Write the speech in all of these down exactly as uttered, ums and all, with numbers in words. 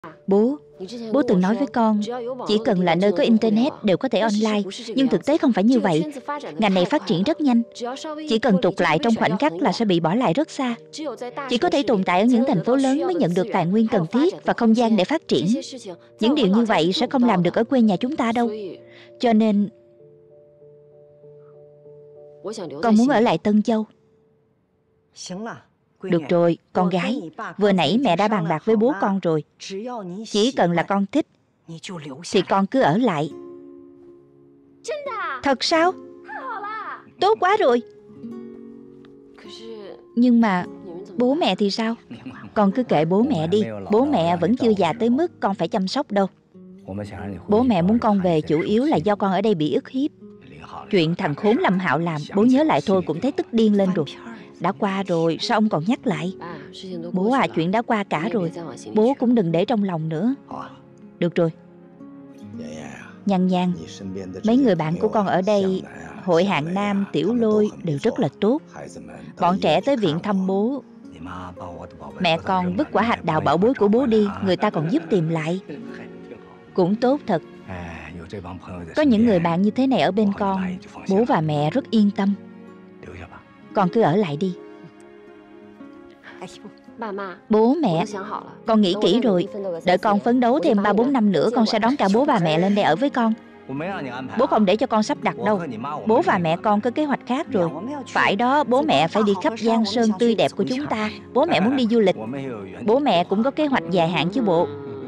Bố, bố từng nói với con, chỉ cần là nơi có Internet đều có thể online. Nhưng thực tế không phải như vậy. Ngành này phát triển rất nhanh. Chỉ cần tụt lại trong khoảnh khắc là sẽ bị bỏ lại rất xa. Chỉ có thể tồn tại ở những thành phố lớn mới nhận được tài nguyên cần thiết và không gian để phát triển. Những điều như vậy sẽ không làm được ở quê nhà chúng ta đâu. Cho nên con muốn ở lại Tân Châu. Được rồi, con gái, vừa nãy mẹ đã bàn bạc với bố con rồi. Chỉ cần là con thích thì con cứ ở lại. Thật sao? Tốt quá rồi. Nhưng mà bố mẹ thì sao? Con cứ kệ bố mẹ đi. Bố mẹ vẫn chưa già tới mức con phải chăm sóc đâu. Bố mẹ muốn con về chủ yếu là do con ở đây bị ức hiếp. Chuyện thằng khốn Lâm Hạo làm, bố nhớ lại thôi cũng thấy tức điên lên rồi. Đã qua rồi, sao ông còn nhắc lại? Bố à, chuyện đã qua cả rồi. Bố cũng đừng để trong lòng nữa. Được rồi. Nhan Nhan, mấy người bạn của con ở đây, Hội Hạng Nam, Tiểu Lôi đều rất là tốt. Bọn trẻ tới viện thăm bố. Mẹ con vứt quả hạch đào bảo bối của bố đi, người ta còn giúp tìm lại. Cũng tốt thật. Có những người bạn như thế này ở bên con, bố và mẹ rất yên tâm. Con cứ ở lại đi. Bố mẹ, con nghĩ kỹ rồi. Đợi con phấn đấu thêm ba bốn năm nữa, con sẽ đón cả bố và mẹ lên đây ở với con. Bố không để cho con sắp đặt đâu. Bố và mẹ con có kế hoạch khác rồi. Phải đó, bố mẹ phải đi khắp Giang Sơn tươi đẹp của chúng ta. Bố mẹ muốn đi du lịch. Bố mẹ cũng có kế hoạch dài hạn chứ bộ.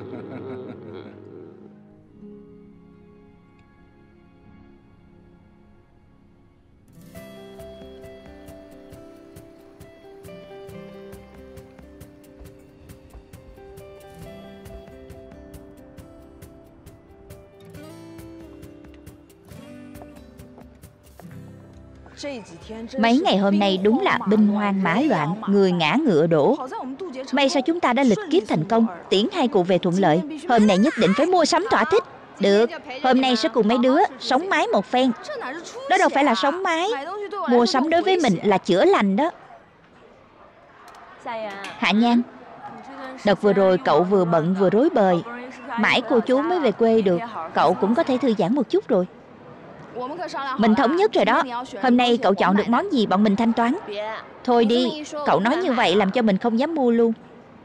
Mấy ngày hôm nay đúng là binh hoang mã loạn, người ngã ngựa đổ. May sao chúng ta đã lịch kiếp thành công, tiễn hai cụ về thuận lợi. Hôm nay nhất định phải mua sắm thỏa thích. Được, hôm nay sẽ cùng mấy đứa sống mái một phen. Đó đâu phải là sống mái. Mua sắm đối với mình là chữa lành đó. Hạ Nhan, đợt vừa rồi cậu vừa bận vừa rối bời, mãi cô chú mới về quê được. Cậu cũng có thể thư giãn một chút rồi. Mình thống nhất rồi đó. Hôm nay cậu chọn được món gì bọn mình thanh toán. Thôi đi, cậu nói như vậy làm cho mình không dám mua luôn.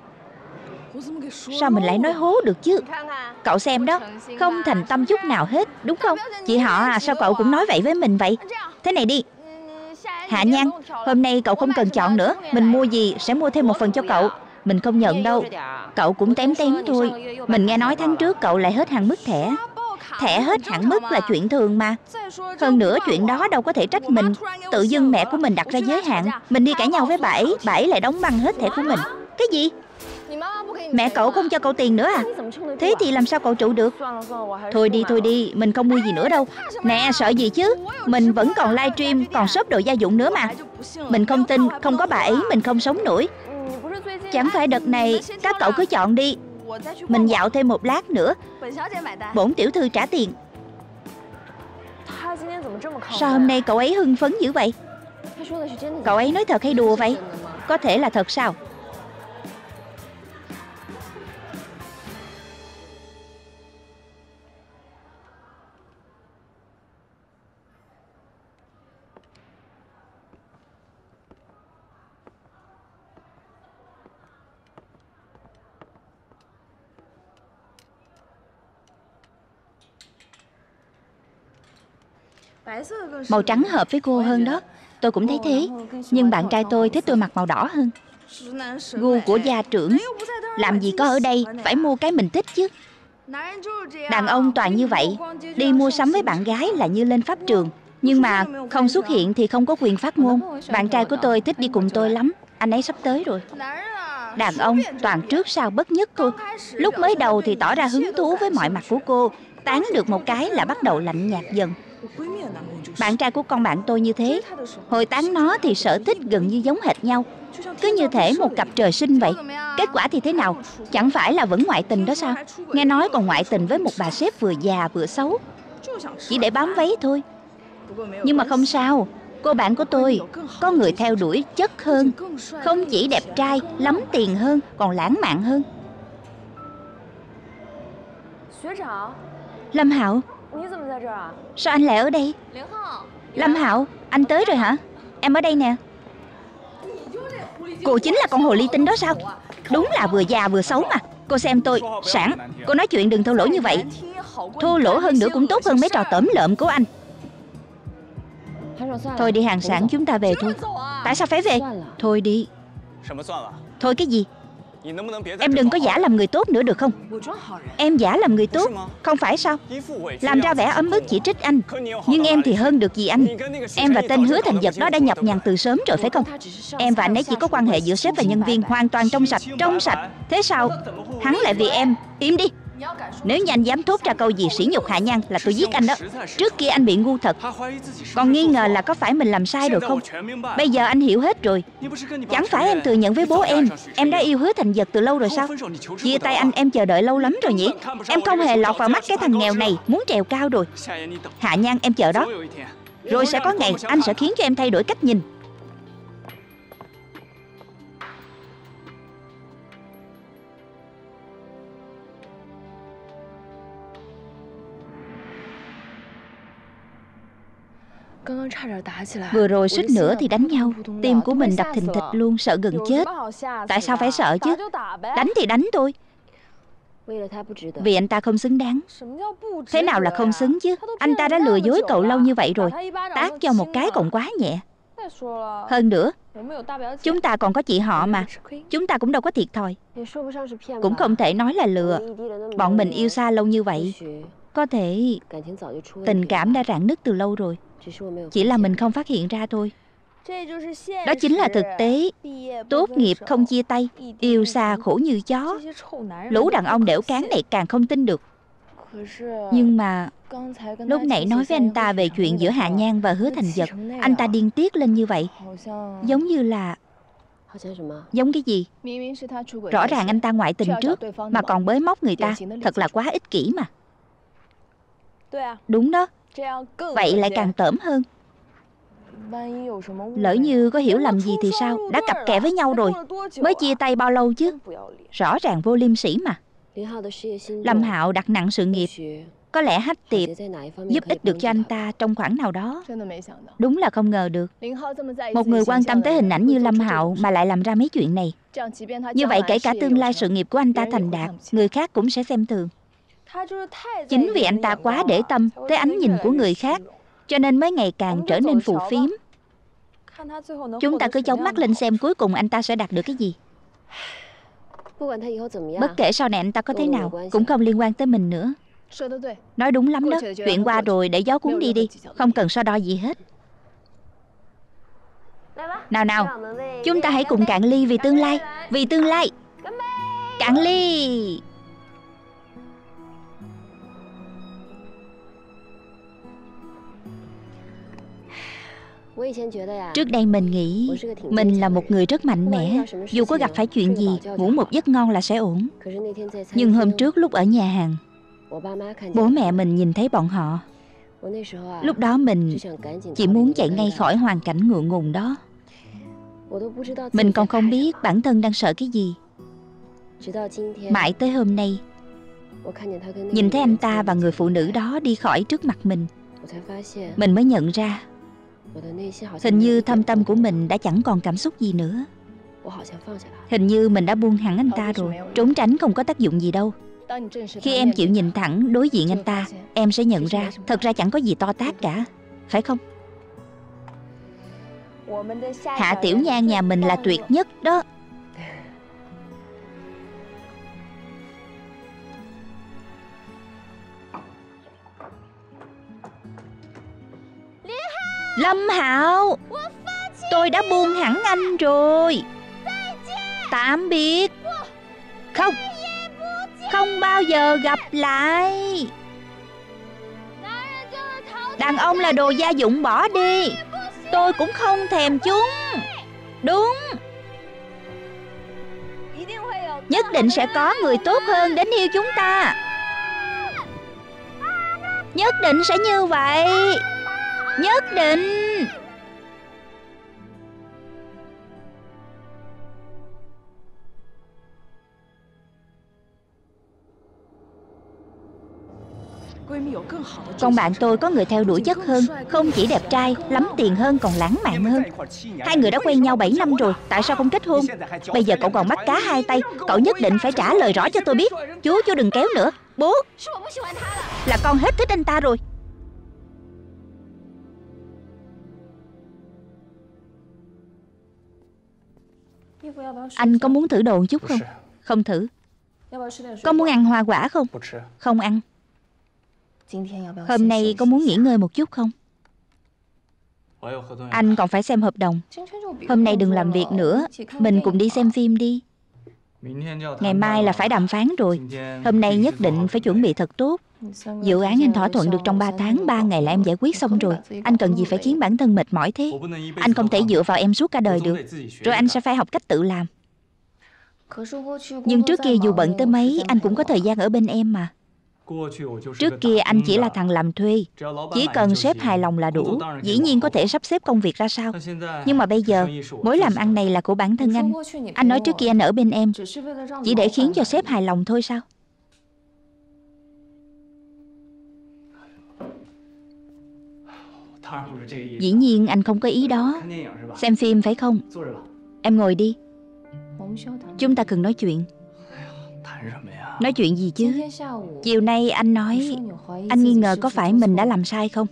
Sao mình lại nói hố được chứ? Cậu xem đó, không thành tâm chút nào hết, đúng không? Chị họ à, sao cậu cũng nói vậy với mình vậy? Thế này đi, Hạ Nhan, hôm nay cậu không cần chọn nữa. Mình mua gì sẽ mua thêm một phần cho cậu. Mình không nhận đâu. Cậu cũng tém tém thôi. Mình nghe nói tháng trước cậu lại hết hạn mức thẻ. Thẻ hết hạn mức là chuyện thường mà. Hơn nữa chuyện đó đâu có thể trách mình. Tự dưng mẹ của mình đặt ra giới hạn. Mình đi cãi nhau với bà ấy, bà ấy lại đóng băng hết thẻ của mình. Cái gì? Mẹ cậu không cho cậu tiền nữa à? Thế thì làm sao cậu trụ được? Thôi đi thôi đi, mình không mua gì nữa đâu. Nè, sợ gì chứ? Mình vẫn còn livestream, còn shop đồ gia dụng nữa mà. Mình không tin, không có bà ấy mình không sống nổi. Chẳng phải đợt này các cậu cứ chọn đi. Mình dạo thêm một lát nữa. Bổn tiểu thư trả tiền. Sao hôm nay cậu ấy hưng phấn dữ vậy? Cậu ấy nói thật hay đùa vậy? Có thể là thật sao? Màu trắng hợp với cô hơn đó. Tôi cũng thấy thế. Nhưng bạn trai tôi thích tôi mặc màu đỏ hơn. Gu của gia trưởng. Làm gì có ở đây, phải mua cái mình thích chứ. Đàn ông toàn như vậy. Đi mua sắm với bạn gái là như lên pháp trường. Nhưng mà không xuất hiện thì không có quyền phát ngôn. Bạn trai của tôi thích đi cùng tôi lắm. Anh ấy sắp tới rồi. Đàn ông toàn trước sau bất nhất thôi. Lúc mới đầu thì tỏ ra hứng thú với mọi mặt của cô. Tán được một cái là bắt đầu lạnh nhạt dần. Bạn trai của con bạn tôi như thế. Hồi tán nó thì sở thích gần như giống hệt nhau. Cứ như thể một cặp trời sinh vậy. Kết quả thì thế nào? Chẳng phải là vẫn ngoại tình đó sao? Nghe nói còn ngoại tình với một bà sếp vừa già vừa xấu. Chỉ để bám váy thôi. Nhưng mà không sao. Cô bạn của tôi có người theo đuổi chất hơn. Không chỉ đẹp trai, lắm tiền hơn, còn lãng mạn hơn. Lâm Hạo, sao anh lại ở đây? Lâm Hạo, anh tới rồi hả? Em ở đây nè. Cô chính là con hồ ly tinh đó sao? Đúng là vừa già vừa xấu mà. Cô xem tôi, Sản, cô nói chuyện đừng thô lỗ như vậy. Thô lỗ hơn nữa cũng tốt hơn mấy trò tởm lợm của anh. Thôi đi Hàng Sản, chúng ta về thôi. Tại sao phải về? Thôi đi. Thôi cái gì? Em đừng có giả làm người tốt nữa được không? Em giả làm người tốt, không phải sao? Làm ra vẻ ấm ức chỉ trích anh. Nhưng em thì hơn được gì anh. Em và tên Hứa Thành Vật đó đã nhập nhằng từ sớm rồi phải không? Em và anh ấy chỉ có quan hệ giữa sếp và nhân viên hoàn toàn trong sạch. Trong sạch. Thế sao hắn lại vì em? Im đi. Nếu như anh dám thốt ra câu gì sỉ nhục Hạ Nhan là tôi giết anh đó. Trước kia anh bị ngu thật, còn nghi ngờ là có phải mình làm sai rồi không? Bây giờ anh hiểu hết rồi. Chẳng phải em thừa nhận với bố em em đã yêu Hứa Thành Vật từ lâu rồi sao? Chia tay anh em chờ đợi lâu lắm rồi nhỉ? Em không hề lọt vào mắt cái thằng nghèo này muốn trèo cao rồi. Hạ Nhan, em chờ đó. Rồi sẽ có ngày anh sẽ khiến cho em thay đổi cách nhìn. Vừa rồi suýt nữa thì đánh nhau. Tim của mình đập thình thịch luôn, sợ gần chết. Tại sao phải sợ chứ? Đánh thì đánh thôi. Vì anh ta không xứng đáng. Thế nào là không xứng chứ? Anh ta đã lừa dối cậu lâu như vậy rồi. Tát cho một cái còn quá nhẹ. Hơn nữa, chúng ta còn có chị họ mà. Chúng ta cũng đâu có thiệt thòi. Cũng không thể nói là lừa. Bọn mình yêu xa lâu như vậy, có thể tình cảm đã rạn nứt từ lâu rồi. Chỉ là mình không phát hiện ra thôi. Đó chính là thực tế. Tốt nghiệp không chia tay, yêu xa khổ như chó. Lũ đàn ông đẻo cán này càng không tin được. Nhưng mà lúc nãy nói với anh ta về chuyện giữa Hạ Nhan và Hứa Thành Vật, anh ta điên tiết lên như vậy. Giống như là... Giống cái gì? Rõ ràng anh ta ngoại tình trước mà còn bới móc người ta. Thật là quá ích kỷ mà. Đúng đó. Vậy lại càng tởm hơn. Lỡ như có hiểu lầm gì thì sao? Đã cặp kè với nhau rồi, mới chia tay bao lâu chứ? Rõ ràng vô liêm sỉ mà. Lâm Hạo đặt nặng sự nghiệp, có lẽ Hách Tiệp giúp ích được cho anh ta trong khoảng nào đó. Đúng là không ngờ được. Một người quan tâm tới hình ảnh như Lâm Hạo mà lại làm ra mấy chuyện này. Như vậy kể cả tương lai sự nghiệp của anh ta thành đạt, người khác cũng sẽ xem thường. Chính vì anh ta quá để tâm tới ánh nhìn của người khác, cho nên mới ngày càng trở nên phù phiếm. Chúng ta cứ chống mắt lên xem cuối cùng anh ta sẽ đạt được cái gì. Bất kể sau này anh ta có thế nào, cũng không liên quan tới mình nữa. Nói đúng lắm đó. Chuyện qua rồi để gió cuốn đi đi. Không cần so đo gì hết. Nào nào, chúng ta hãy cùng cạn ly vì tương lai. Vì tương lai. Cạn ly. Trước đây mình nghĩ mình là một người rất mạnh mẽ. Dù có gặp phải chuyện gì, ngủ một giấc ngon là sẽ ổn. Nhưng hôm trước lúc ở nhà hàng, bố mẹ mình nhìn thấy bọn họ. Lúc đó mình chỉ muốn chạy ngay khỏi hoàn cảnh ngượng ngùng đó. Mình còn không biết bản thân đang sợ cái gì. Mãi tới hôm nay, nhìn thấy anh ta và người phụ nữ đó đi khỏi trước mặt mình, mình mới nhận ra hình như thâm tâm của mình đã chẳng còn cảm xúc gì nữa. Hình như mình đã buông hẳn anh ta rồi. Trốn tránh không có tác dụng gì đâu. Khi em chịu nhìn thẳng đối diện anh ta, em sẽ nhận ra thật ra chẳng có gì to tát cả. Phải không? Hạ Tiểu Nhan nhà mình là tuyệt nhất đó. Lâm Hạo, tôi đã buông hẳn anh rồi. Tạm biệt. Không, không bao giờ gặp lại. Đàn ông là đồ gia dụng, bỏ đi. Tôi cũng không thèm chúng. Đúng. Nhất định sẽ có người tốt hơn đến yêu chúng ta. Nhất định sẽ như vậy. Nhất định. Con bạn tôi có người theo đuổi chất hơn, không chỉ đẹp trai, lắm tiền hơn, còn lãng mạn hơn. Hai người đã quen nhau bảy năm rồi, tại sao không kết hôn? Bây giờ cậu còn bắt cá hai tay, cậu nhất định phải trả lời rõ cho tôi biết. Chú, chú đừng kéo nữa. Bố, là con hết thích anh ta rồi. Anh có muốn thử đồ một chút không? Không thử. Có muốn ăn hoa quả không? Không ăn. Hôm nay có muốn nghỉ ngơi một chút không? Anh còn phải xem hợp đồng. Hôm nay đừng làm việc nữa, mình cùng đi xem phim đi. Ngày mai là phải đàm phán rồi. Hôm nay nhất định phải chuẩn bị thật tốt. Dự án anh thỏa thuận được trong ba tháng, ba ngày là em giải quyết xong rồi. Anh cần gì phải khiến bản thân mệt mỏi thế? Anh không thể dựa vào em suốt cả đời được. Rồi anh sẽ phải học cách tự làm. Nhưng trước kia dù bận tới mấy, anh cũng có thời gian ở bên em mà. Trước kia anh chỉ là thằng làm thuê, chỉ cần sếp hài lòng là đủ. Dĩ nhiên có thể sắp xếp công việc ra sao. Nhưng mà bây giờ, mối làm ăn này là của bản thân anh. Anh nói trước kia anh ở bên em chỉ để khiến cho sếp hài lòng thôi sao? Dĩ nhiên anh không có ý đó. Xem phim phải không? Em ngồi đi. Chúng ta cần nói chuyện. Nói chuyện gì chứ? Chiều nay anh nói anh nghi ngờ có phải mình đã làm sai không?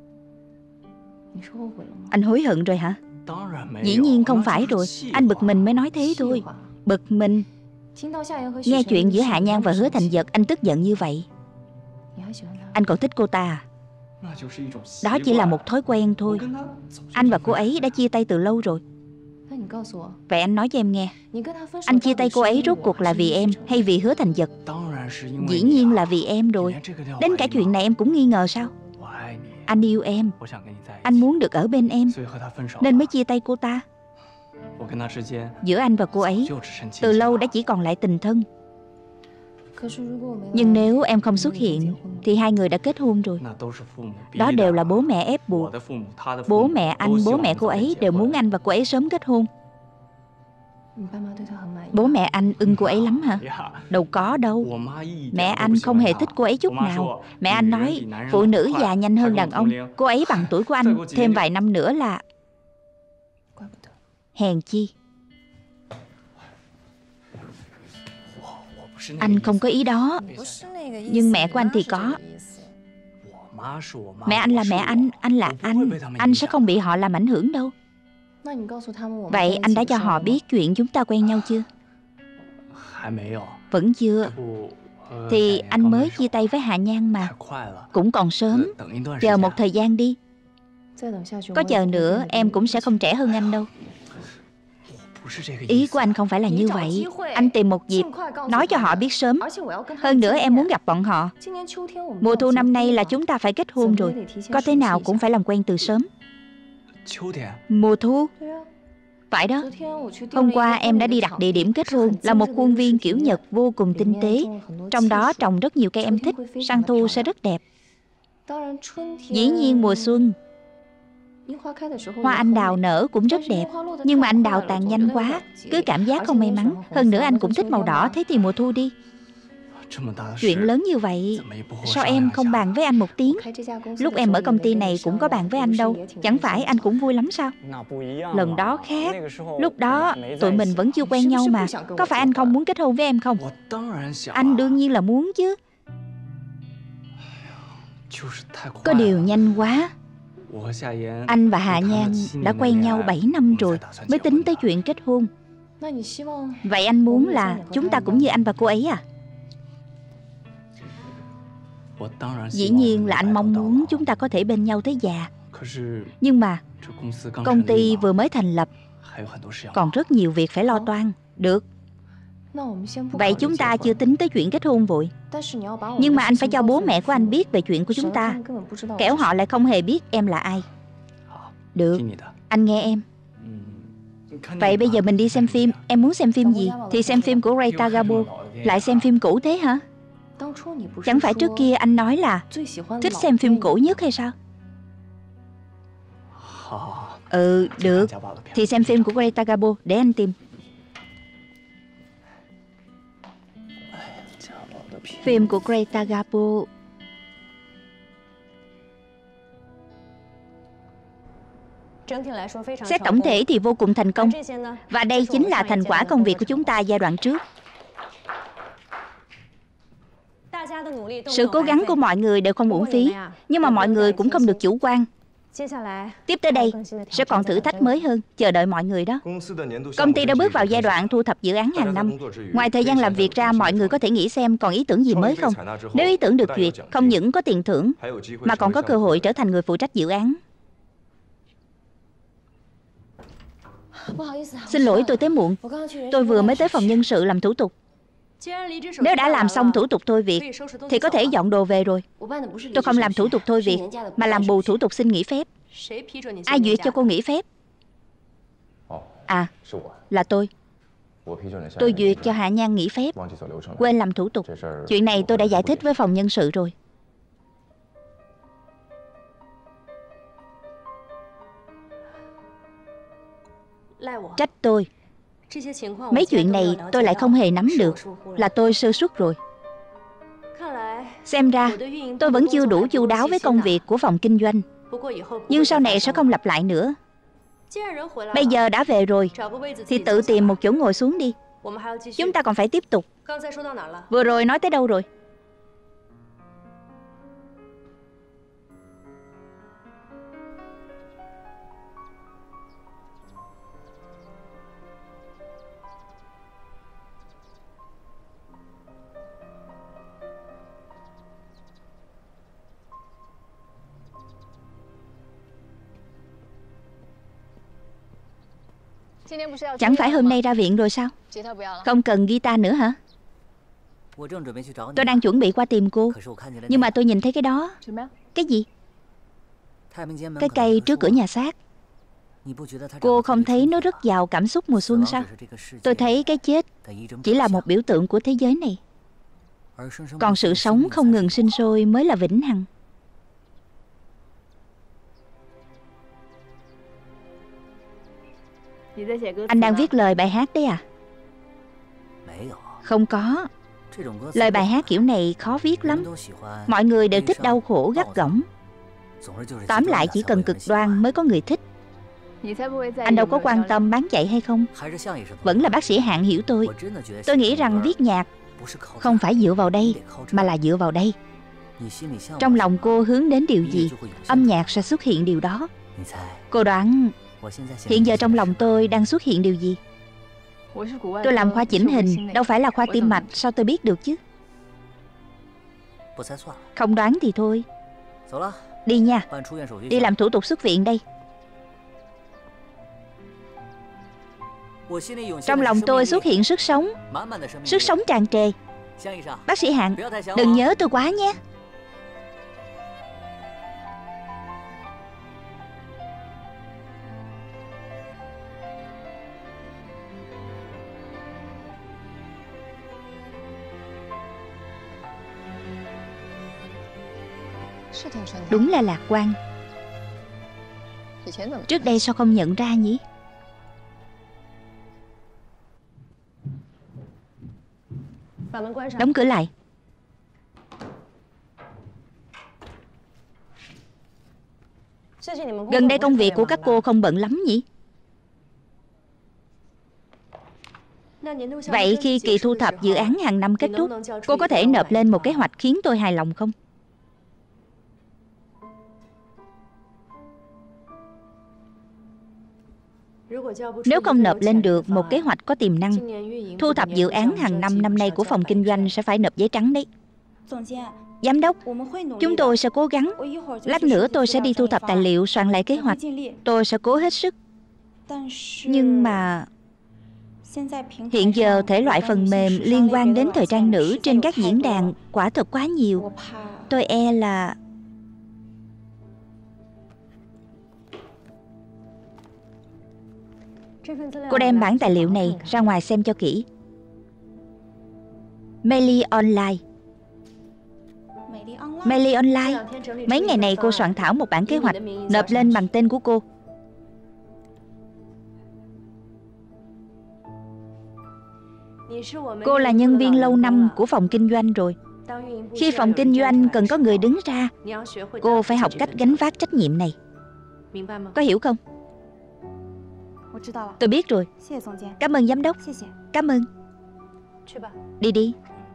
Anh hối hận rồi hả? Dĩ nhiên không phải rồi. Anh bực mình mới nói thế thôi. Bực mình. Nghe chuyện giữa Hạ Nhan và Hứa Thành Dật anh tức giận như vậy. Anh còn thích cô ta à? Đó chỉ là một thói quen thôi. Anh và cô ấy đã chia tay từ lâu rồi. Vậy anh nói cho em nghe, anh chia tay cô ấy rốt cuộc là vì em hay vì Hứa Thành Dật? Dĩ nhiên là vì em rồi. Đến cả chuyện này em cũng nghi ngờ sao? Anh yêu em, anh muốn được ở bên em, nên mới chia tay cô ta. Giữa anh và cô ấy từ lâu đã chỉ còn lại tình thân. Nhưng nếu em không xuất hiện thì hai người đã kết hôn rồi. Đó đều là bố mẹ ép buộc. Bố mẹ anh, bố mẹ cô ấy đều muốn anh và cô ấy sớm kết hôn. Bố mẹ anh ưng cô ấy lắm hả? Đâu có đâu. Mẹ anh không hề thích cô ấy chút nào. Mẹ anh nói phụ nữ già nhanh hơn đàn ông. Cô ấy bằng tuổi của anh, thêm vài năm nữa là... Hèn chi. Anh không có ý đó. Nhưng mẹ của anh thì có. Mẹ anh là mẹ anh, anh là anh. Anh sẽ không bị họ làm ảnh hưởng đâu. Vậy anh đã cho họ biết chuyện chúng ta quen nhau chưa? Vẫn chưa. Thì anh mới chia tay với Hạ Nhan mà. Cũng còn sớm. Chờ một thời gian đi. Có chờ nữa em cũng sẽ không trẻ hơn anh đâu. Ý của anh không phải là như vậy. Anh tìm một dịp nói cho họ biết sớm. Hơn nữa em muốn gặp bọn họ. Mùa thu năm nay là chúng ta phải kết hôn rồi. Có thế nào cũng phải làm quen từ sớm. Mùa thu? Phải đó. Hôm qua em đã đi đặt địa điểm kết hôn, là một khuôn viên kiểu Nhật vô cùng tinh tế. Trong đó trồng rất nhiều cây em thích. Sang thu sẽ rất đẹp. Dĩ nhiên mùa xuân hoa anh đào nở cũng rất đẹp. Nhưng mà anh đào tàn nhanh quá, cứ cảm giác không may mắn. Hơn nữa anh cũng thích màu đỏ. Thế thì mùa thu đi. Chuyện lớn như vậy, sao em không bàn với anh một tiếng? Lúc em ở công ty này cũng có bàn với anh đâu. Chẳng phải anh cũng vui lắm sao? Lần đó khác. Lúc đó tụi mình vẫn chưa quen nhau mà. Có phải anh không muốn kết hôn với em không? Anh đương nhiên là muốn chứ. Có điều nhanh quá. Anh và Hạ Nhan đã quen nhau bảy năm rồi mới tính tới chuyện kết hôn. Vậy anh muốn là chúng ta cũng như anh và cô ấy à? Dĩ nhiên là anh mong muốn chúng ta có thể bên nhau tới già. Nhưng mà công ty vừa mới thành lập, còn rất nhiều việc phải lo toan. Được. Vậy chúng ta chưa tính tới chuyện kết hôn vội. Nhưng mà anh phải cho bố mẹ của anh biết về chuyện của chúng ta, kẻo họ lại không hề biết em là ai. Được, anh nghe em. Vậy bây giờ mình đi xem phim. Em muốn xem phim gì? Thì xem phim của Greta Garbo. Lại xem phim cũ thế hả? Chẳng phải trước kia anh nói là thích xem phim cũ nhất hay sao? Ừ, được. Thì xem phim của Greta Garbo. Để anh tìm. Phim của Greta Garbo Xét tổng thể thì vô cùng thành công. Và đây chính là thành quả công việc của chúng ta giai đoạn trước. Sự cố gắng của mọi người đều không uổng phí. Nhưng mà mọi người cũng không được chủ quan. Tiếp tới đây sẽ còn thử thách mới hơn chờ đợi mọi người đó. Công ty đã bước vào giai đoạn thu thập dự án hàng năm. Ngoài thời gian làm việc ra, mọi người có thể nghĩ xem còn ý tưởng gì mới không. Nếu ý tưởng được duyệt, không những có tiền thưởng mà còn có cơ hội trở thành người phụ trách dự án. Xin lỗi, tôi tới muộn. Tôi vừa mới tới phòng nhân sự làm thủ tục. Nếu đã làm xong thủ tục thôi việc thì có thể dọn đồ về rồi. Tôi không làm thủ tục thôi việc, mà làm bù thủ tục xin nghỉ phép. Ai duyệt cho cô nghỉ phép? À, là tôi. Tôi duyệt cho Hạ Nhan nghỉ phép, quên làm thủ tục. Chuyện này tôi đã giải thích với phòng nhân sự rồi. Trách tôi. Mấy chuyện này tôi lại không hề nắm được. Là tôi sơ suất rồi. Xem ra tôi vẫn chưa đủ chu đáo với công việc của phòng kinh doanh. Nhưng sau này sẽ không lặp lại nữa. Bây giờ đã về rồi thì tự tìm một chỗ ngồi xuống đi. Chúng ta còn phải tiếp tục. Vừa rồi nói tới đâu rồi? Chẳng phải hôm nay ra viện rồi sao? Không cần guitar nữa hả? Tôi đang chuẩn bị qua tìm cô. Nhưng mà tôi nhìn thấy cái đó. Cái gì? Cái cây trước cửa nhà xác. Cô không thấy nó rất giàu cảm xúc mùa xuân sao? Tôi thấy cái chết chỉ là một biểu tượng của thế giới này. Còn sự sống không ngừng sinh sôi mới là vĩnh hằng. Anh đang viết lời bài hát đấy à? Không có. Lời bài hát kiểu này khó viết lắm. Mọi người đều thích đau khổ gắt gỏng. Tóm lại chỉ cần cực đoan mới có người thích. Anh đâu có quan tâm bán chạy hay không. Vẫn là bác sĩ Hạng hiểu tôi. Tôi nghĩ rằng viết nhạc không phải dựa vào đây, mà là dựa vào đây. Trong lòng cô hướng đến điều gì, âm nhạc sẽ xuất hiện điều đó. Cô đoán hiện giờ trong lòng tôi đang xuất hiện điều gì? Tôi làm khoa chỉnh hình, đâu phải là khoa tim mạch, sao tôi biết được chứ? Không đoán thì thôi. Đi nha. Đi làm thủ tục xuất viện đây. Trong lòng tôi xuất hiện sức sống. Sức sống tràn trề. Bác sĩ Hạng, đừng nhớ tôi quá nhé. Đúng là lạc quan. Trước đây sao không nhận ra nhỉ? Đóng cửa lại. Gần đây công việc của các cô không bận lắm nhỉ? Vậy khi kỳ thu thập dự án hàng năm kết thúc, cô có thể nộp lên một kế hoạch khiến tôi hài lòng không? Nếu không nộp lên được một kế hoạch có tiềm năng, thu thập dự án hàng năm năm nay của phòng kinh doanh sẽ phải nộp giấy trắng đấy. Giám đốc, chúng tôi sẽ cố gắng. Lát nữa tôi sẽ đi thu thập tài liệu, soạn lại kế hoạch. Tôi sẽ cố hết sức. Nhưng mà hiện giờ thể loại phần mềm liên quan đến thời trang nữ trên các diễn đàn quả thật quá nhiều. Tôi e là... Cô đem bản tài liệu này ra ngoài xem cho kỹ. Meili Online. Meili Online. Mấy ngày này cô soạn thảo một bản kế hoạch, nộp lên bằng tên của cô. Cô là nhân viên lâu năm của phòng kinh doanh rồi. Khi phòng kinh doanh cần có người đứng ra, cô phải học cách gánh vác trách nhiệm này. Có hiểu không? Tôi biết rồi. Cảm ơn giám đốc. Cảm ơn. Đi đi.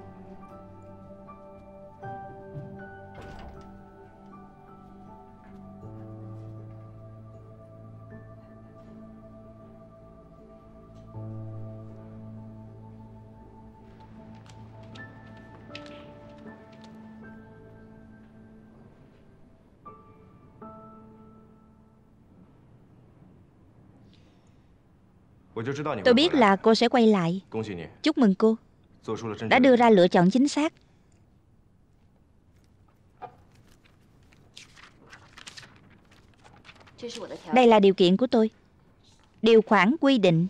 Tôi biết là cô sẽ quay lại. Chúc mừng cô đã đưa ra lựa chọn chính xác. Đây là điều kiện của tôi. Điều khoản quy định.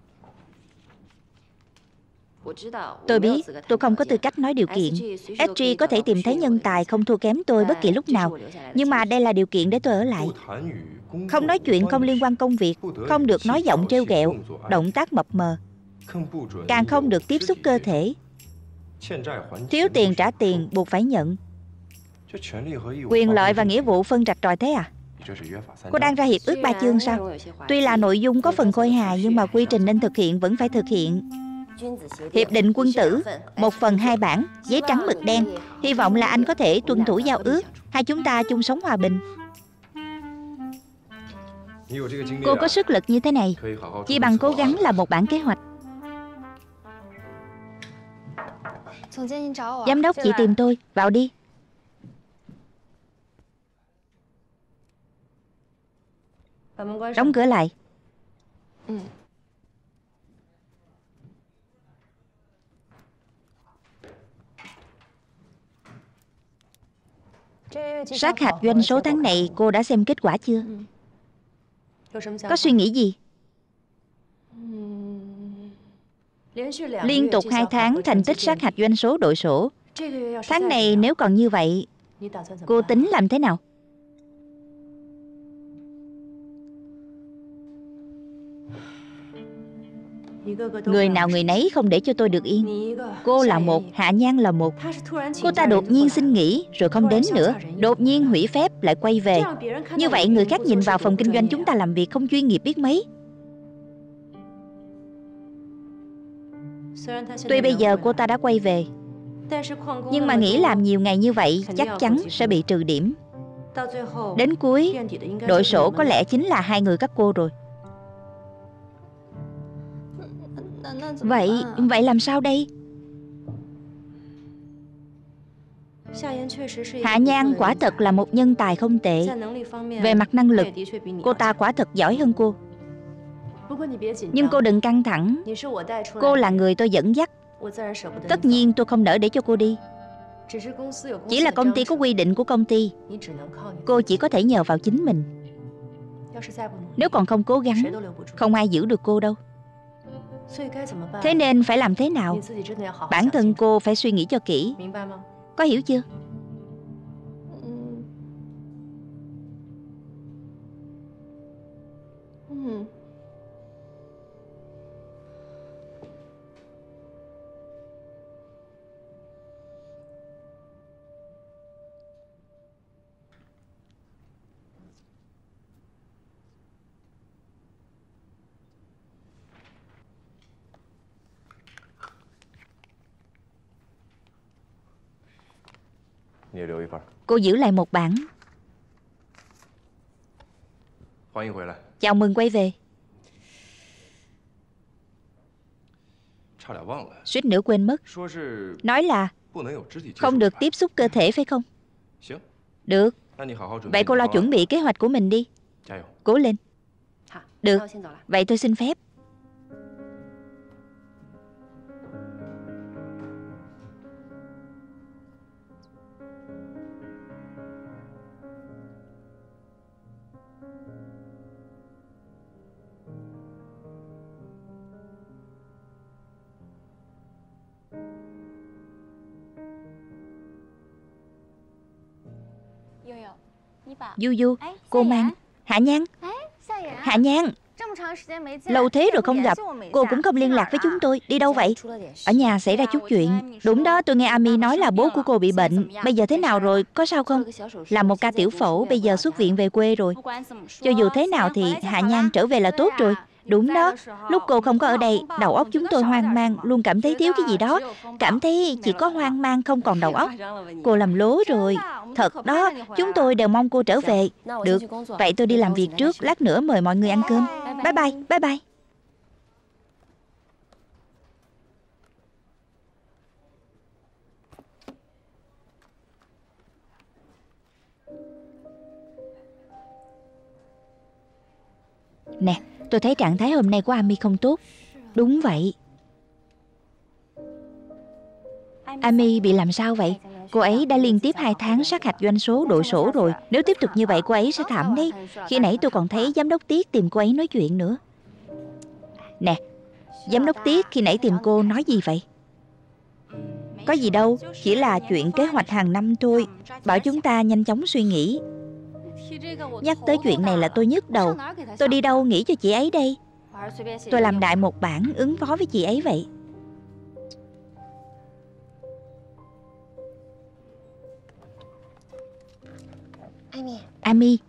Tôi biết tôi không có tư cách nói điều kiện. ét giê có thể tìm thấy nhân tài không thua kém tôi bất kỳ lúc nào. Nhưng mà đây là điều kiện để tôi ở lại. Không nói chuyện không liên quan công việc. Không được nói giọng trêu ghẹo, động tác mập mờ. Càng không được tiếp xúc cơ thể. Thiếu tiền trả tiền, buộc phải nhận. Quyền lợi và nghĩa vụ phân rạch ròi thế à? Cô đang ra hiệp ước ba chương sao? Tuy là nội dung có phần khôi hài, nhưng mà quy trình nên thực hiện vẫn phải thực hiện. Hiệp định quân tử, một phần hai bản, giấy trắng mực đen. Hy vọng là anh có thể tuân thủ giao ước. Hai chúng ta chung sống hòa bình. Cô có sức lực như thế này, chỉ bằng cố gắng là một bản kế hoạch. Giám đốc, chị tìm tôi. Vào đi. Đóng cửa lại. Sát hạch doanh số tháng này cô đã xem kết quả chưa? Có suy nghĩ gì? Liên tục hai tháng thành tích sát hạch doanh số đội sổ. Tháng này nếu còn như vậy, cô tính làm thế nào? Người nào người nấy không để cho tôi được yên. Cô là một, Hạ Nhan là một. Cô ta đột nhiên xin nghỉ rồi không đến nữa. Đột nhiên hủy phép lại quay về. Như vậy người khác nhìn vào phòng kinh doanh chúng ta làm việc không chuyên nghiệp biết mấy. Tuy bây giờ cô ta đã quay về, nhưng mà nghỉ làm nhiều ngày như vậy chắc chắn sẽ bị trừ điểm. Đến cuối, đội sổ có lẽ chính là hai người các cô rồi. Vậy, vậy làm sao đây? Hạ Nhan quả thật là một nhân tài không tệ. Về mặt năng lực, cô ta quả thật giỏi hơn cô. Nhưng cô đừng căng thẳng. Cô là người tôi dẫn dắt. Tất nhiên tôi không nỡ để cho cô đi. Chỉ là công ty có quy định của công ty. Cô chỉ có thể nhờ vào chính mình. Nếu còn không cố gắng, không ai giữ được cô đâu. Thế nên phải làm thế nào? Bản thân cô phải suy nghĩ cho kỹ. Có hiểu chưa? Cô giữ lại một bản. Chào mừng quay về. Suýt nữa quên mất. Nói là không được tiếp xúc cơ thể phải không? Được. Vậy cô lo chuẩn bị kế hoạch của mình đi. Cố lên. Được. Vậy tôi xin phép. Du Du, cô mang. Hạ Nhan. Hạ Nhan, lâu thế rồi không gặp. Cô cũng không liên lạc với chúng tôi. Đi đâu vậy? Ở nhà xảy ra chút chuyện. Đúng đó, tôi nghe Ami nói là bố của cô bị bệnh. Bây giờ thế nào rồi, có sao không? Làm một ca tiểu phẫu, bây giờ xuất viện về quê rồi. Cho dù thế nào thì Hạ Nhan trở về là tốt rồi. Đúng đó, lúc cô không có ở đây, đầu óc chúng tôi hoang mang, luôn cảm thấy thiếu cái gì đó. Cảm thấy chỉ có hoang mang không còn đầu óc. Cô làm lố rồi. Thật đó, chúng tôi đều mong cô trở về. Được, vậy tôi đi làm việc trước, lát nữa mời mọi người ăn cơm. Bye bye, bye bye. Nè, tôi thấy trạng thái hôm nay của Ami không tốt. Đúng vậy. Ami bị làm sao vậy? Cô ấy đã liên tiếp hai tháng sát hạch doanh số đội sổ rồi. Nếu tiếp tục như vậy cô ấy sẽ thảm đấy. Khi nãy tôi còn thấy giám đốc Tiết tìm cô ấy nói chuyện nữa. Nè, giám đốc Tiết khi nãy tìm cô nói gì vậy? Có gì đâu, chỉ là chuyện kế hoạch hàng năm thôi. Bảo chúng ta nhanh chóng suy nghĩ. Nhắc tới chuyện này là tôi nhức đầu. Tôi đi đâu nghĩ cho chị ấy đây? Tôi làm đại một bản ứng phó với chị ấy vậy. Ami.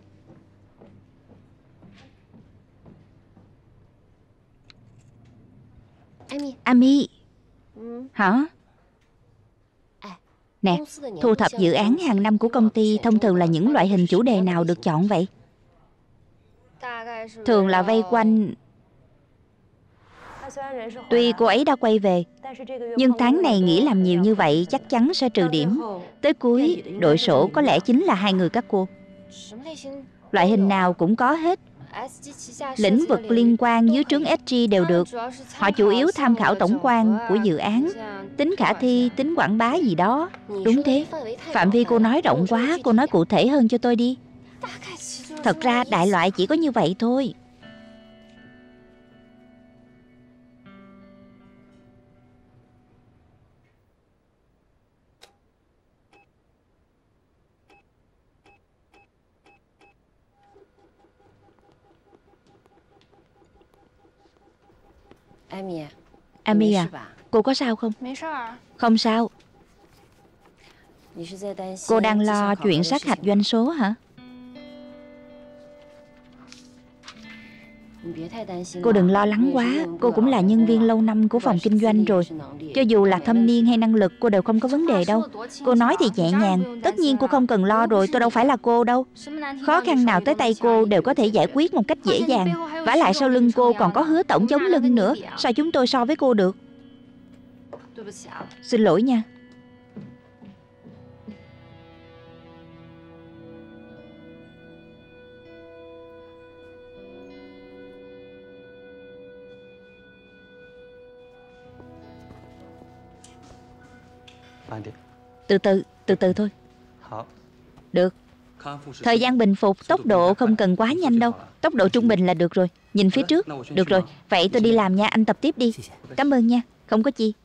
Ami. Hả? Nè, thu thập dự án hàng năm của công ty thông thường là những loại hình chủ đề nào được chọn vậy? Thường là vây quanh... Tuy cô ấy đã quay về, nhưng tháng này nghỉ làm nhiều như vậy chắc chắn sẽ trừ điểm. Tới cuối, đội sổ có lẽ chính là hai người các cô. Loại hình nào cũng có hết. Lĩnh vực liên quan dưới trướng ét giê đều được. Họ chủ yếu tham khảo tổng quan của dự án, tính khả thi, tính quảng bá gì đó. Đúng thế. Phạm vi cô nói rộng quá, cô nói cụ thể hơn cho tôi đi. Thật ra đại loại chỉ có như vậy thôi. Ami à, cô có sao không? Không sao. Cô đang lo chuyện sát hạch doanh số hả? Cô đừng lo lắng quá. Cô cũng là nhân viên lâu năm của phòng kinh doanh rồi. Cho dù là thâm niên hay năng lực, cô đều không có vấn đề đâu. Cô nói thì nhẹ nhàng. Tất nhiên cô không cần lo rồi. Tôi đâu phải là cô đâu. Khó khăn nào tới tay cô đều có thể giải quyết một cách dễ dàng. Vả lại sau lưng cô còn có Hứa tổng chống lưng nữa. Sao chúng tôi so với cô được? Xin lỗi nha. Từ từ, từ từ thôi. Được. Thời gian bình phục, tốc độ không cần quá nhanh đâu. Tốc độ trung bình là được rồi. Nhìn phía trước. Được rồi, vậy tôi đi làm nha, anh tập tiếp đi. Cảm ơn nha, không có chi.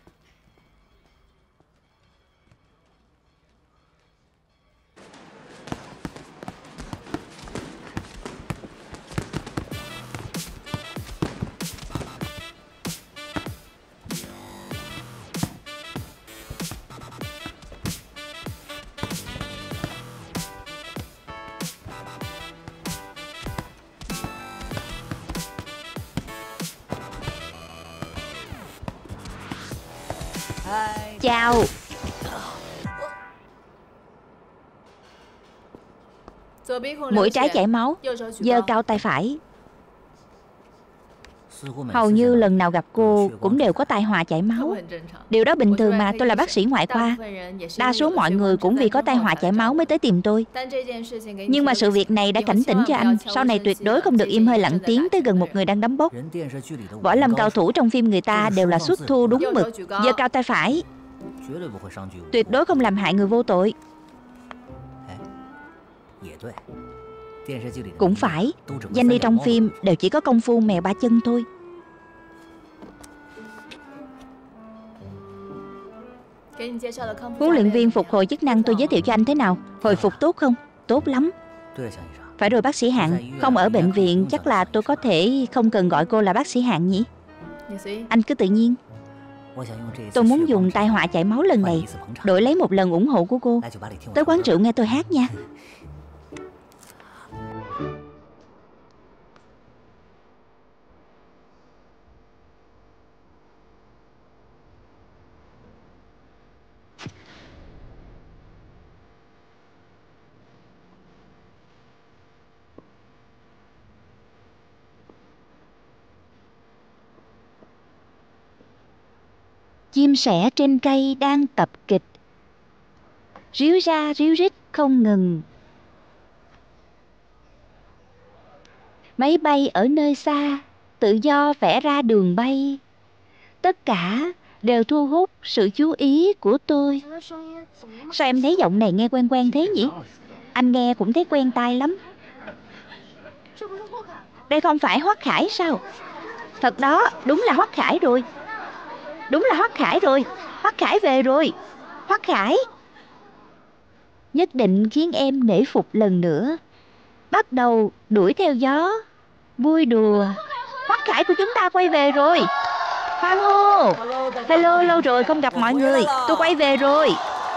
Chào. Mũi trái chảy máu, giơ cao tay phải. Hầu như lần nào gặp cô cũng đều có tai họa chảy máu. Điều đó bình thường mà, tôi là bác sĩ ngoại khoa. Đa số mọi người cũng vì có tai họa chảy máu mới tới tìm tôi. Nhưng mà sự việc này đã cảnh tỉnh cho anh, sau này tuyệt đối không được im hơi lặng tiếng tới gần một người đang đấm bốc. Võ lâm cao thủ trong phim người ta đều là xuất thu đúng mực. Giơ cao tay phải, tuyệt đối không làm hại người vô tội. Cũng phải, danh đi trong phim đều chỉ có công phu mèo ba chân thôi. Huấn luyện viên phục hồi chức năng tôi giới thiệu cho anh thế nào? Hồi phục tốt không? Tốt lắm. Phải rồi bác sĩ Hạng, không ở bệnh viện chắc là tôi có thể không cần gọi cô là bác sĩ Hạng nhỉ? Anh cứ tự nhiên. Tôi muốn dùng tai họa chảy máu lần này đổi lấy một lần ủng hộ của cô. Tới quán rượu nghe tôi hát nha. Chim sẻ trên cây đang tập kịch, ríu ra ríu rít không ngừng. Máy bay ở nơi xa tự do vẽ ra đường bay. Tất cả đều thu hút sự chú ý của tôi. Sao em thấy giọng này nghe quen quen thế nhỉ? Anh nghe cũng thấy quen tai lắm. Đây không phải Hoắc Khải sao? Thật đó, đúng là Hoắc Khải rồi. Đúng là Hoắc Khải rồi. Hoắc Khải về rồi. Hoắc Khải. Nhất định khiến em nể phục lần nữa. Bắt đầu đuổi theo gió, vui đùa. Hoắc Khải của chúng ta quay về rồi. Hoan hô. Hello, lâu rồi không gặp mọi người. Tôi quay về rồi.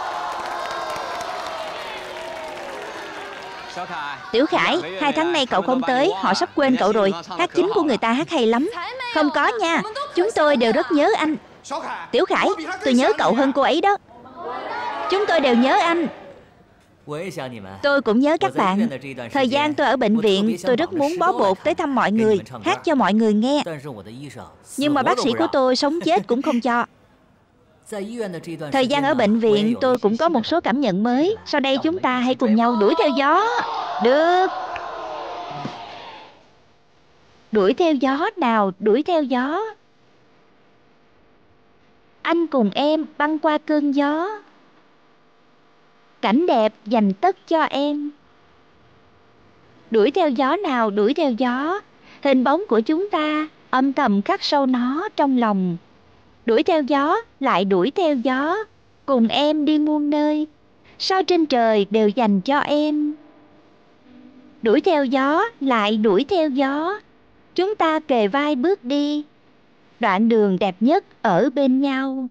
Tiểu Khải, hai tháng nay cậu không tới, họ sắp quên cậu rồi. Hát chính của người ta hát hay lắm. Không có nha, chúng tôi đều rất nhớ anh. Tiểu Khải, tôi nhớ cậu hơn cô ấy đó. Chúng tôi đều nhớ anh. Tôi cũng nhớ các bạn. Thời gian tôi ở bệnh viện, tôi rất muốn bó bột tới thăm mọi người, hát cho mọi người nghe. Nhưng mà bác sĩ của tôi sống chết cũng không cho. Thời gian ở bệnh viện tôi cũng có một số cảm nhận mới. Sau đây chúng ta hãy cùng nhau đuổi theo gió. Được. Đuổi theo gió nào, đuổi theo gió. Anh cùng em băng qua cơn gió. Cảnh đẹp dành tất cho em. Đuổi theo gió nào, đuổi theo gió. Hình bóng của chúng ta âm thầm khắc sâu nó trong lòng. Đuổi theo gió, lại đuổi theo gió. Cùng em đi muôn nơi. Sao trên trời đều dành cho em. Đuổi theo gió, lại đuổi theo gió. Chúng ta kề vai bước đi. Đoạn đường đẹp nhất ở bên nhau.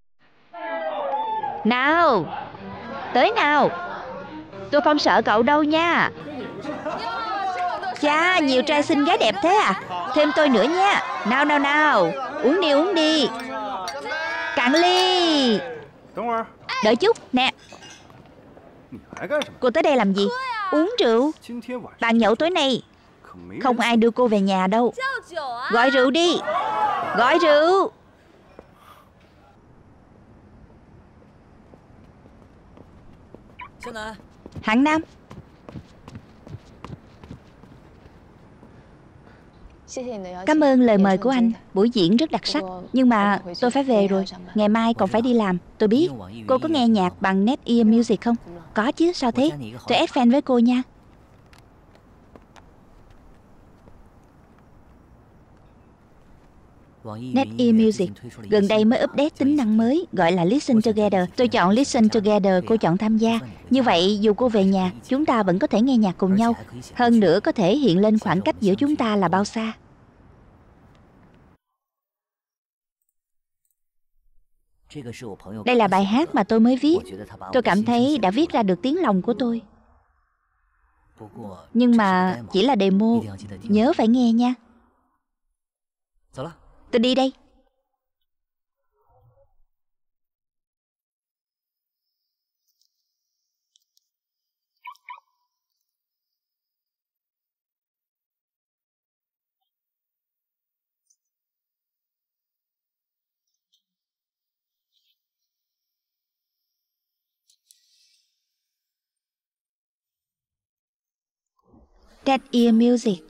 Nào, tới nào. Tôi không sợ cậu đâu nha. Chà, nhiều trai xinh gái đẹp thế à. Thêm tôi nữa nha. Nào nào nào, uống đi uống đi. Cạn ly. Đợi chút, nè. Cô tới đây làm gì? Uống rượu. Bàn nhậu tối nay không ai đưa cô về nhà đâu. Gọi rượu đi. Gọi rượu. Hạng Nam. Cảm ơn lời mời của anh. Buổi diễn rất đặc sắc. Nhưng mà tôi phải về rồi. Ngày mai còn phải đi làm. Tôi biết. Cô có nghe nhạc bằng Net Ear Music không? Có chứ, sao thế? Tôi add fan với cô nha. Net Ear Music gần đây mới update tính năng mới gọi là Listen Together. Tôi chọn Listen Together, cô chọn tham gia. Như vậy dù cô về nhà, chúng ta vẫn có thể nghe nhạc cùng nhau. Hơn nữa có thể hiện lên khoảng cách giữa chúng ta là bao xa. Đây là bài hát mà tôi mới viết. Tôi cảm thấy đã viết ra được tiếng lòng của tôi. Nhưng mà chỉ là demo. Nhớ phải nghe nha. Tôi đi đây. Net Ear Music.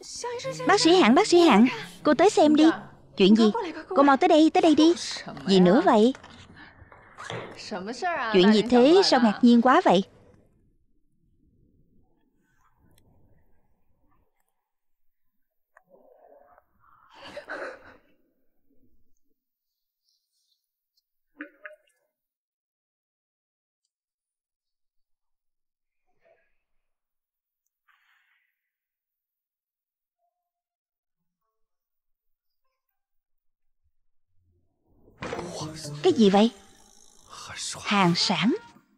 Bác sĩ Hạng, bác sĩ Hạng, cô tới xem đi. Chuyện gì? Cô mau tới đây, tới đây đi. Gì nữa vậy? Chuyện gì thế? Sao ngạc nhiên quá vậy? Cái gì vậy? Hàng sản.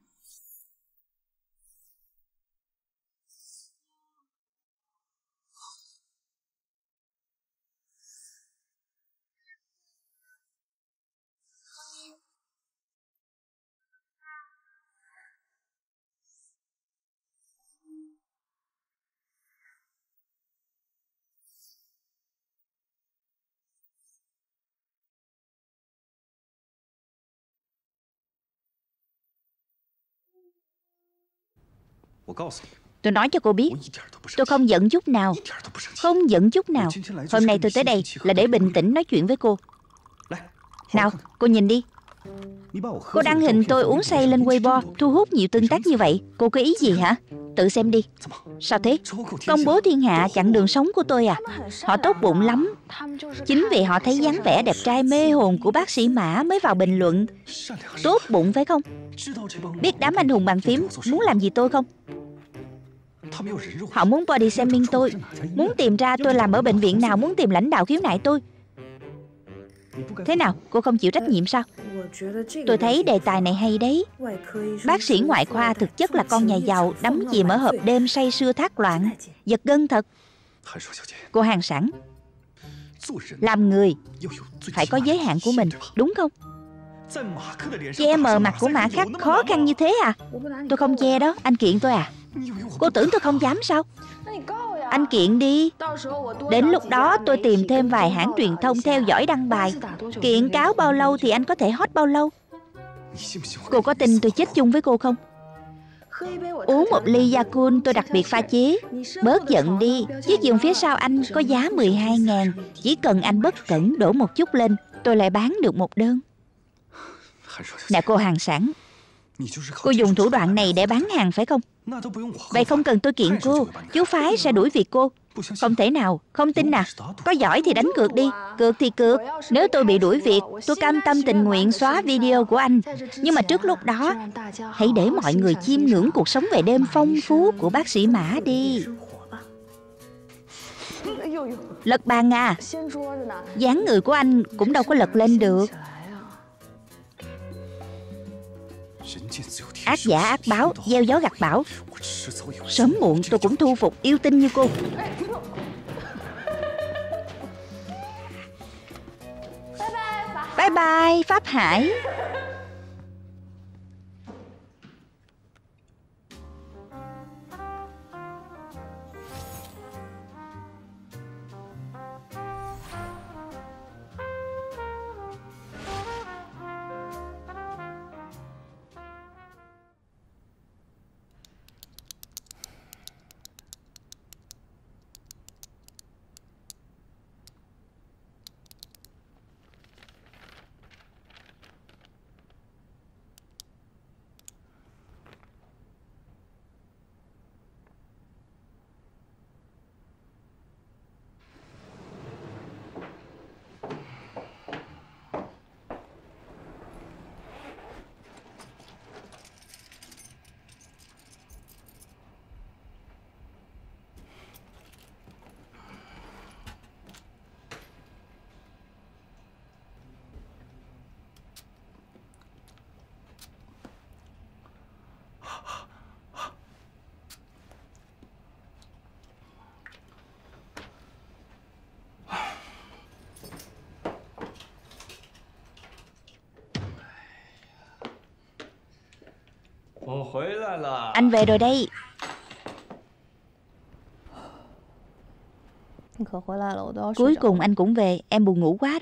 Tôi nói cho cô biết, tôi không giận chút nào. Không giận chút nào. Hôm nay tôi tới đây là để bình tĩnh nói chuyện với cô. Nào, cô nhìn đi. Cô đăng hình tôi uống say lên Weibo, thu hút nhiều tương tác như vậy. Cô có ý gì hả? Tự xem đi. Sao thế? Công bố thiên hạ chặn đường sống của tôi à? Họ tốt bụng lắm. Chính vì họ thấy dáng vẻ đẹp trai mê hồn của bác sĩ Mã mới vào bình luận. Tốt bụng phải không? Biết đám anh hùng bàn phím muốn làm gì tôi không? Họ muốn body shaming tôi, muốn tìm ra tôi làm ở bệnh viện nào, muốn tìm lãnh đạo khiếu nại tôi. Thế nào, cô không chịu trách nhiệm sao? Tôi thấy đề tài này hay đấy. Bác sĩ ngoại khoa thực chất là con nhà giàu đắm chìm ở hộp đêm say sưa thác loạn. Giật gân thật. Cô Hàng Sản, làm người phải có giới hạn của mình, đúng không? Che mờ mặt của Mã Khắc khó khăn như thế à? Tôi không che đó, anh kiện tôi à? Cô tưởng tôi không dám sao? Anh kiện đi. Đến lúc đó tôi tìm thêm vài hãng truyền thông theo dõi đăng bài. Kiện cáo bao lâu thì anh có thể hot bao lâu. Cô có tin tôi chết chung với cô không? Uống một ly Yakult tôi đặc biệt pha chế. Bớt giận đi. Chiếc giường phía sau anh có giá mười hai ngàn. Chỉ cần anh bất cẩn đổ một chút lên, tôi lại bán được một đơn. Nè cô Hàng Sản, cô dùng thủ đoạn này để bán hàng phải không? Vậy không cần tôi kiện cô, chú phái sẽ đuổi việc cô. Không thể nào, không tin à? Có giỏi thì đánh cược đi. Cược thì cược. Nếu tôi bị đuổi việc, tôi cam tâm tình nguyện xóa video của anh. Nhưng mà trước lúc đó, hãy để mọi người chiêm ngưỡng cuộc sống về đêm phong phú của bác sĩ Mã đi. Lật bàn à? Dáng người của anh cũng đâu có lật lên được. Ác giả ác báo, gieo gió gặt bão. Sớm muộn tôi cũng thu phục yêu tinh như cô. Bye bye Pháp Hải. Anh về rồi đây. Cuối cùng anh cũng về. Em buồn ngủ quá.